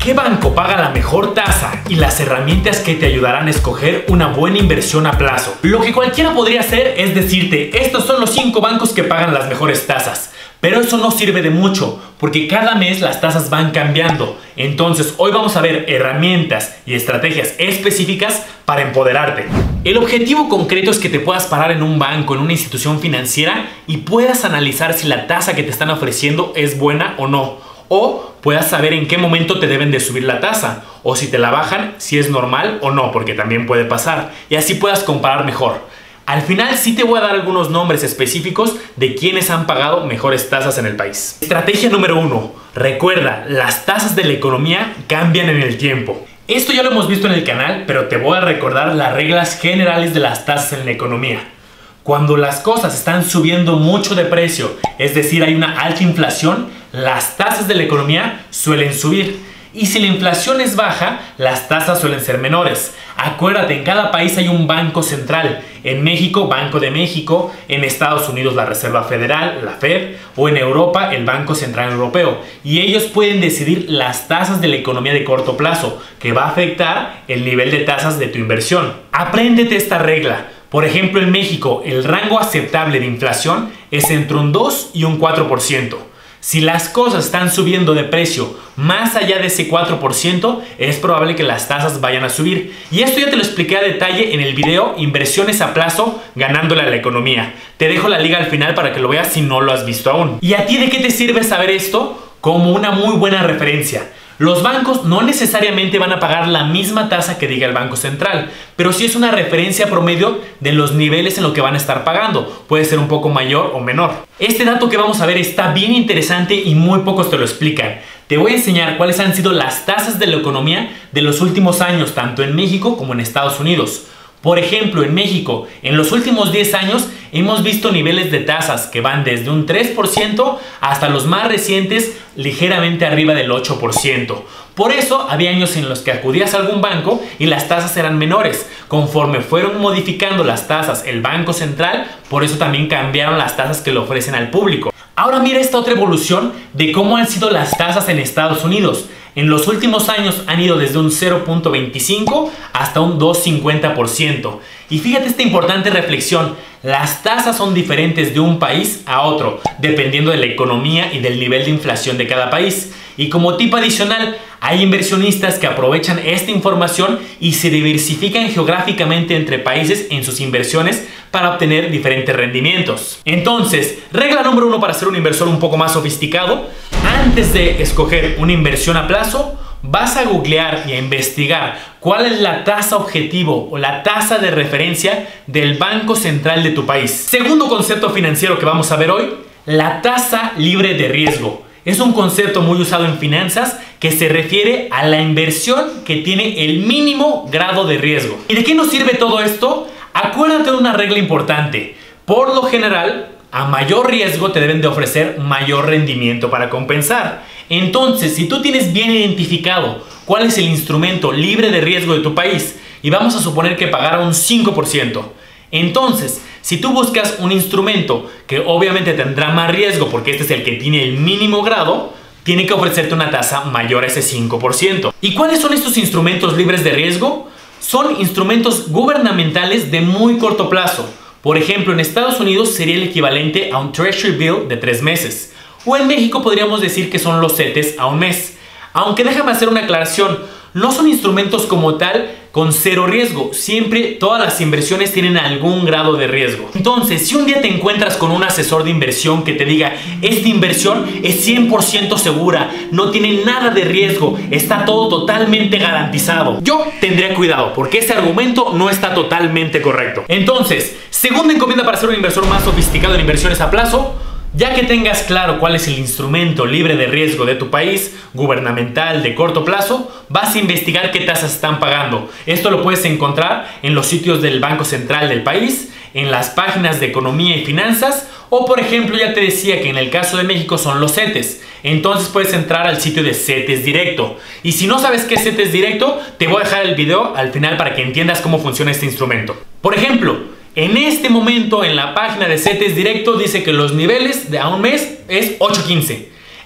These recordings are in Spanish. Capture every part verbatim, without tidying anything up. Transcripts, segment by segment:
¿Qué banco paga la mejor tasa y las herramientas que te ayudarán a escoger una buena inversión a plazo? Lo que cualquiera podría hacer es decirte, estos son los cinco bancos que pagan las mejores tasas. Pero eso no sirve de mucho, porque cada mes las tasas van cambiando. Entonces, hoy vamos a ver herramientas y estrategias específicas para empoderarte. El objetivo concreto es que te puedas parar en un banco, en una institución financiera y puedas analizar si la tasa que te están ofreciendo es buena o no. O puedas saber en qué momento te deben de subir la tasa, o si te la bajan, si es normal o no, porque también puede pasar. Y así puedas comparar mejor. Al final sí te voy a dar algunos nombres específicos de quienes han pagado mejores tasas en el país. Estrategia número uno. Recuerda, las tasas de la economía cambian en el tiempo. Esto ya lo hemos visto en el canal, pero te voy a recordar las reglas generales de las tasas en la economía. Cuando las cosas están subiendo mucho de precio, es decir, hay una alta inflación, las tasas de la economía suelen subir. Y si la inflación es baja, las tasas suelen ser menores. Acuérdate, en cada país hay un banco central. En México, Banco de México. En Estados Unidos, la Reserva Federal, la Fed. O en Europa, el Banco Central Europeo. Y ellos pueden decidir las tasas de la economía de corto plazo, que va a afectar el nivel de tasas de tu inversión. Apréndete esta regla. Por ejemplo, en México, el rango aceptable de inflación es entre un dos y un cuatro por ciento. Si las cosas están subiendo de precio más allá de ese cuatro por ciento, es probable que las tasas vayan a subir. Y esto ya te lo expliqué a detalle en el video Inversiones a plazo ganándole a la economía. Te dejo la liga al final para que lo veas si no lo has visto aún. ¿Y a ti de qué te sirve saber esto? Como una muy buena referencia. Los bancos no necesariamente van a pagar la misma tasa que diga el Banco Central, pero sí es una referencia promedio de los niveles en lo que van a estar pagando. Puede ser un poco mayor o menor. Este dato que vamos a ver está bien interesante y muy pocos te lo explican. Te voy a enseñar cuáles han sido las tasas de la economía de los últimos años, tanto en México como en Estados Unidos. Por ejemplo, en México, en los últimos diez años hemos visto niveles de tasas que van desde un tres por ciento hasta los más recientes ligeramente arriba del ocho por ciento. Por eso había años en los que acudías a algún banco y las tasas eran menores. Conforme fueron modificando las tasas el Banco Central, por eso también cambiaron las tasas que le ofrecen al público. Ahora mira esta otra evolución de cómo han sido las tasas en Estados Unidos. En los últimos años han ido desde un cero punto veinticinco hasta un dos punto cincuenta por ciento. Y fíjate esta importante reflexión, las tasas son diferentes de un país a otro, dependiendo de la economía y del nivel de inflación de cada país. Y como tip adicional, hay inversionistas que aprovechan esta información y se diversifican geográficamente entre países en sus inversiones para obtener diferentes rendimientos. Entonces, regla número uno para ser un inversor un poco más sofisticado: antes de escoger una inversión a plazo, vas a googlear y a investigar cuál es la tasa objetivo o la tasa de referencia del Banco Central de tu país. Segundo concepto financiero que vamos a ver hoy, la tasa libre de riesgo. Es un concepto muy usado en finanzas que se refiere a la inversión que tiene el mínimo grado de riesgo. ¿Y de qué nos sirve todo esto? Acuérdate de una regla importante. Por lo general, a mayor riesgo te deben de ofrecer mayor rendimiento para compensar. Entonces, si tú tienes bien identificado cuál es el instrumento libre de riesgo de tu país y vamos a suponer que pagara un cinco por ciento, entonces, si tú buscas un instrumento que obviamente tendrá más riesgo porque este es el que tiene el mínimo grado, tiene que ofrecerte una tasa mayor a ese cinco por ciento. ¿Y cuáles son estos instrumentos libres de riesgo? Son instrumentos gubernamentales de muy corto plazo. Por ejemplo, en Estados Unidos sería el equivalente a un Treasury Bill de tres meses. O en México podríamos decir que son los CETES a un mes. Aunque déjame hacer una aclaración, no son instrumentos como tal con cero riesgo. Siempre todas las inversiones tienen algún grado de riesgo. Entonces, si un día te encuentras con un asesor de inversión que te diga esta inversión es cien por ciento segura, no tiene nada de riesgo, está todo totalmente garantizado, yo tendría cuidado porque ese argumento no está totalmente correcto. Entonces, segunda encomienda para ser un inversor más sofisticado en inversiones a plazo: ya que tengas claro cuál es el instrumento libre de riesgo de tu país, gubernamental de corto plazo, vas a investigar qué tasas están pagando. Esto lo puedes encontrar en los sitios del Banco Central del país, en las páginas de economía y finanzas, o por ejemplo ya te decía que en el caso de México son los CETES. Entonces puedes entrar al sitio de CETES Directo. Y si no sabes qué es CETES Directo, te voy a dejar el video al final para que entiendas cómo funciona este instrumento. Por ejemplo, en este momento en la página de CETES Directo dice que los niveles de a un mes es ocho punto quince.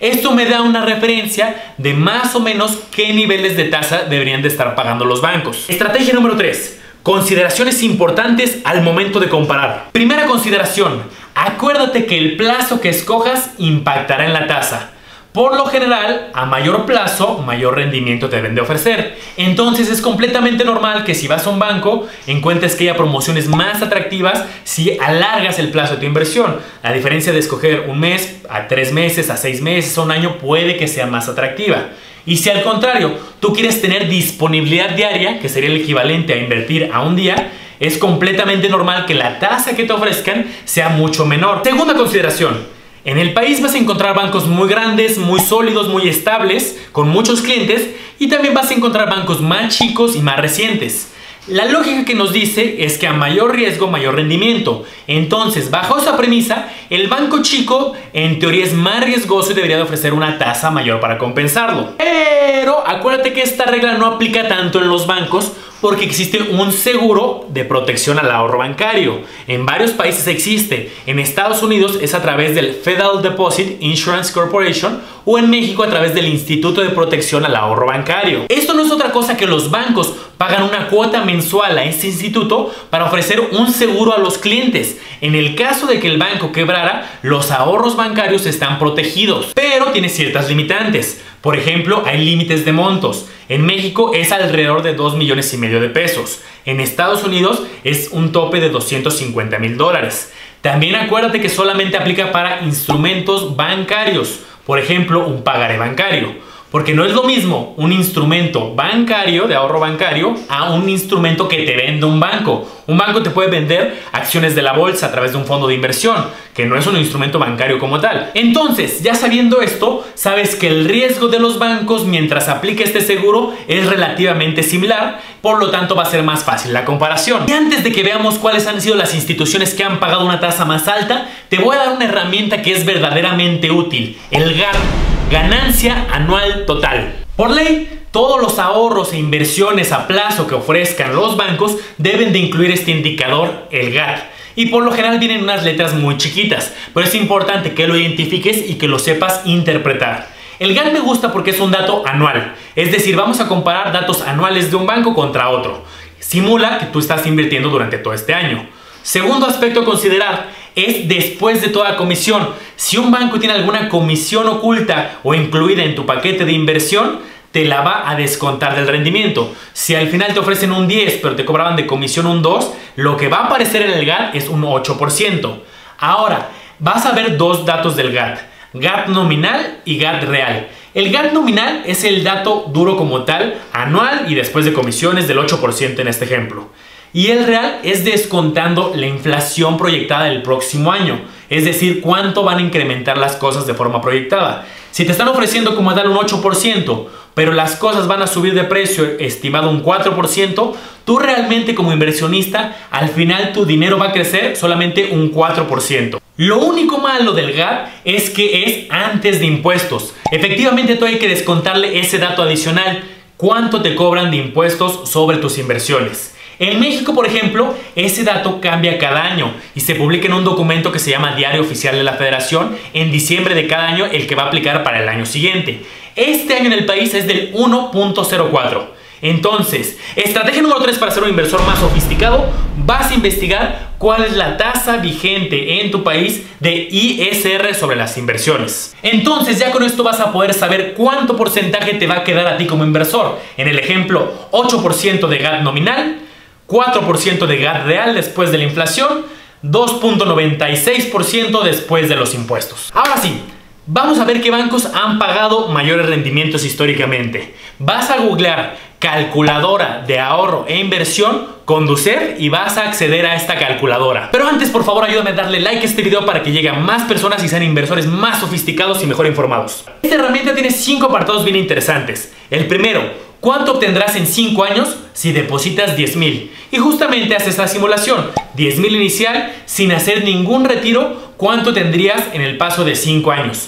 Esto me da una referencia de más o menos qué niveles de tasa deberían de estar pagando los bancos. Estrategia número tres. Consideraciones importantes al momento de comparar. Primera consideración. Acuérdate que el plazo que escojas impactará en la tasa. Por lo general, a mayor plazo, mayor rendimiento te deben de ofrecer. Entonces es completamente normal que si vas a un banco, encuentres que haya promociones más atractivas si alargas el plazo de tu inversión. A diferencia de escoger un mes, a tres meses, a seis meses, a un año, puede que sea más atractiva. Y si al contrario, tú quieres tener disponibilidad diaria, que sería el equivalente a invertir a un día, es completamente normal que la tasa que te ofrezcan sea mucho menor. Segunda consideración. En el país vas a encontrar bancos muy grandes, muy sólidos, muy estables, con muchos clientes, y también vas a encontrar bancos más chicos y más recientes. La lógica que nos dice es que a mayor riesgo, mayor rendimiento. Entonces, bajo esa premisa, el banco chico en teoría es más riesgoso y debería de ofrecer una tasa mayor para compensarlo. Pero acuérdate que esta regla no aplica tanto en los bancos porque existe un seguro de protección al ahorro bancario. En varios países existe. En Estados Unidos es a través del Federal Deposit Insurance Corporation o en México a través del Instituto de Protección al Ahorro Bancario. Esto no es otra cosa que los bancos pagan una cuota mensual a este instituto para ofrecer un seguro a los clientes. En el caso de que el banco quebrara, los ahorros bancarios están protegidos, pero tiene ciertas limitantes. Por ejemplo, hay límites de montos. En México es alrededor de dos millones y medio de pesos. En Estados Unidos es un tope de doscientos cincuenta mil dólares. También acuérdate que solamente aplica para instrumentos bancarios. Por ejemplo, un pagaré bancario. Porque no es lo mismo un instrumento bancario, de ahorro bancario, a un instrumento que te vende un banco. Un banco te puede vender acciones de la bolsa a través de un fondo de inversión, que no es un instrumento bancario como tal. Entonces, ya sabiendo esto, sabes que el riesgo de los bancos mientras aplique este seguro es relativamente similar, por lo tanto va a ser más fácil la comparación. Y antes de que veamos cuáles han sido las instituciones que han pagado una tasa más alta, te voy a dar una herramienta que es verdaderamente útil, el G A T. Ganancia anual total. Por ley, todos los ahorros e inversiones a plazo que ofrezcan los bancos deben de incluir este indicador, el G A T. Y por lo general vienen unas letras muy chiquitas, pero es importante que lo identifiques y que lo sepas interpretar. El G A T me gusta porque es un dato anual, es decir, vamos a comparar datos anuales de un banco contra otro. Simula que tú estás invirtiendo durante todo este año. Segundo aspecto a considerar es después de toda comisión. Si un banco tiene alguna comisión oculta o incluida en tu paquete de inversión, te la va a descontar del rendimiento. Si al final te ofrecen un diez pero te cobraban de comisión un dos, lo que va a aparecer en el G A T es un ocho por ciento. Ahora, vas a ver dos datos del G A T. G A T nominal y G A T real. El G A T nominal es el dato duro como tal, anual y después de comisiones del ocho por ciento en este ejemplo. Y el real es descontando la inflación proyectada del próximo año, es decir, cuánto van a incrementar las cosas de forma proyectada. Si te están ofreciendo como tal un ocho por ciento, pero las cosas van a subir de precio estimado un cuatro por ciento, tú realmente como inversionista, al final tu dinero va a crecer solamente un cuatro por ciento. Lo único malo del G A T es que es antes de impuestos. Efectivamente, tú hay que descontarle ese dato adicional, cuánto te cobran de impuestos sobre tus inversiones. En México, por ejemplo, ese dato cambia cada año y se publica en un documento que se llama Diario Oficial de la Federación en diciembre de cada año, el que va a aplicar para el año siguiente. Este año en el país es del uno punto cero cuatro. Entonces, estrategia número tres para ser un inversor más sofisticado, vas a investigar cuál es la tasa vigente en tu país de I S R sobre las inversiones. Entonces, ya con esto vas a poder saber cuánto porcentaje te va a quedar a ti como inversor. En el ejemplo, ocho por ciento de G A T nominal, cuatro por ciento de G A T real después de la inflación, dos punto noventa y seis por ciento después de los impuestos. Ahora sí, vamos a ver qué bancos han pagado mayores rendimientos históricamente. Vas a googlear calculadora de ahorro e inversión Conducef y vas a acceder a esta calculadora. Pero antes, por favor, ayúdame a darle like a este video para que llegue a más personas y sean inversores más sofisticados y mejor informados. Esta herramienta tiene cinco apartados bien interesantes. El primero, ¿cuánto obtendrás en cinco años si depositas diez mil? Y justamente hace esta simulación. diez mil inicial, sin hacer ningún retiro, ¿cuánto tendrías en el paso de cinco años?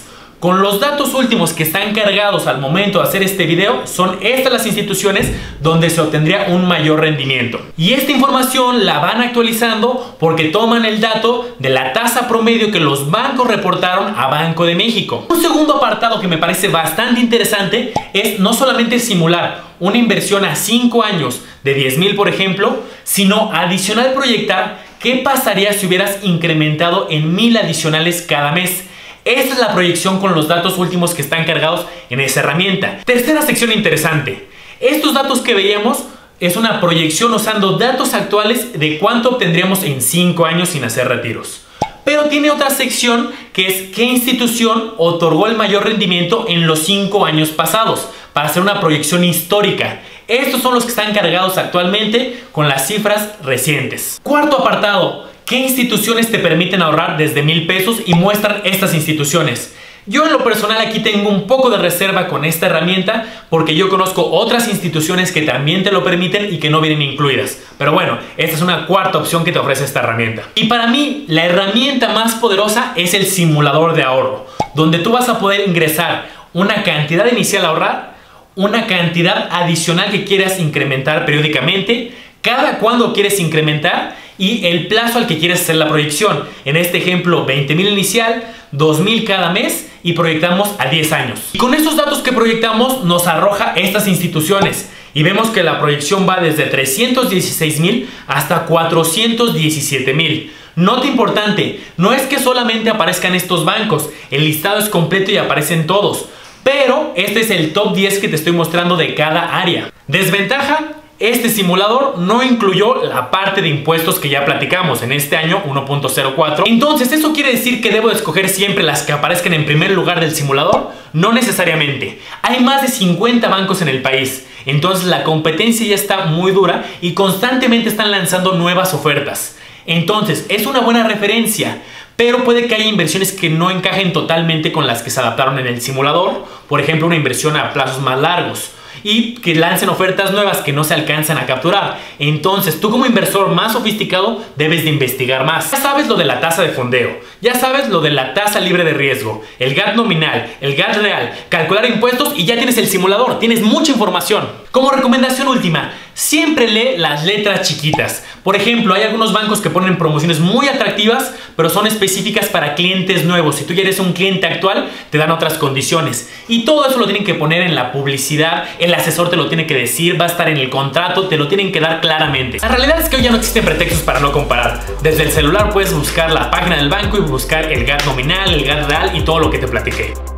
Con los datos últimos que están cargados al momento de hacer este video, son estas las instituciones donde se obtendría un mayor rendimiento. Y esta información la van actualizando porque toman el dato de la tasa promedio que los bancos reportaron a Banco de México. Un segundo apartado que me parece bastante interesante es no solamente simular una inversión a cinco años de diez mil, por ejemplo, sino adicional proyectar qué pasaría si hubieras incrementado en mil adicionales cada mes. Esta es la proyección con los datos últimos que están cargados en esa herramienta. Tercera sección interesante. Estos datos que veíamos es una proyección usando datos actuales de cuánto obtendríamos en cinco años sin hacer retiros. Pero tiene otra sección que es qué institución otorgó el mayor rendimiento en los cinco años pasados para hacer una proyección histórica. Estos son los que están cargados actualmente con las cifras recientes. Cuarto apartado. ¿Qué instituciones te permiten ahorrar desde mil pesos y muestran estas instituciones? Yo en lo personal aquí tengo un poco de reserva con esta herramienta porque yo conozco otras instituciones que también te lo permiten y que no vienen incluidas. Pero bueno, esta es una cuarta opción que te ofrece esta herramienta. Y para mí, la herramienta más poderosa es el simulador de ahorro, donde tú vas a poder ingresar una cantidad inicial a ahorrar, una cantidad adicional que quieras incrementar periódicamente, cada cuándo quieres incrementar y el plazo al que quieres hacer la proyección. En este ejemplo, veinte mil inicial, dos mil cada mes y proyectamos a diez años. Y con estos datos que proyectamos nos arroja estas instituciones y vemos que la proyección va desde trescientos dieciséis mil hasta cuatrocientos diecisiete mil. Nota importante, no es que solamente aparezcan estos bancos, el listado es completo y aparecen todos, pero este es el top diez que te estoy mostrando de cada área. Desventaja: este simulador no incluyó la parte de impuestos que ya platicamos en este año uno punto cero cuatro. Entonces, ¿eso quiere decir que debo escoger siempre las que aparezcan en primer lugar del simulador? No necesariamente. Hay más de cincuenta bancos en el país. Entonces la competencia ya está muy dura y constantemente están lanzando nuevas ofertas. Entonces, es una buena referencia. Pero puede que haya inversiones que no encajen totalmente con las que se adaptaron en el simulador. Por ejemplo, una inversión a plazos más largos. Y que lancen ofertas nuevas que no se alcanzan a capturar. Entonces tú como inversor más sofisticado debes de investigar más. Ya sabes lo de la tasa de fondeo, ya sabes lo de la tasa libre de riesgo, el G A T nominal, el G A T real, calcular impuestos y ya tienes el simulador, tienes mucha información. Como recomendación última, siempre lee las letras chiquitas. Por ejemplo, hay algunos bancos que ponen promociones muy atractivas, pero son específicas para clientes nuevos. Si tú ya eres un cliente actual, te dan otras condiciones. Y todo eso lo tienen que poner en la publicidad, el asesor te lo tiene que decir, va a estar en el contrato, te lo tienen que dar claramente. La realidad es que hoy ya no existen pretextos para no comparar. Desde el celular puedes buscar la página del banco y buscar el G A T nominal, el G A T real y todo lo que te platiqué.